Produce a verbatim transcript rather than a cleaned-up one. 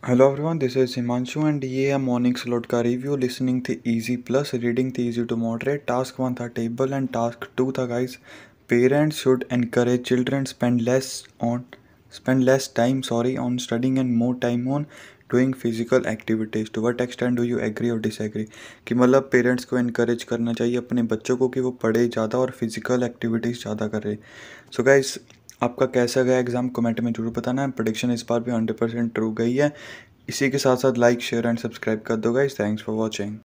Hello everyone, this is Himanshu and ये है morning slot का रिव्यू। लिसनिंग थी इजी प्लस, रीडिंग थी easy to moderate. Task one था टेबल एंड टास्क टू था guys parents should encourage children spend less on spend less time sorry on studying and more time on doing physical activities. To what extent do you agree और disagree? कि मतलब parents को encourage करना चाहिए अपने बच्चों को कि वो पढ़े ज़्यादा और फिजिकल एक्टिविटीज़ ज़्यादा करे। सो गाइस, आपका कैसा गया एग्ज़ाम कमेंट में जरूर बताना है। प्रेडिक्शन इस बार भी हंड्रेड परसेंट ट्रू गई है। इसी के साथ साथ लाइक शेयर एंड सब्सक्राइब कर दो गाइस। Thanks for watching.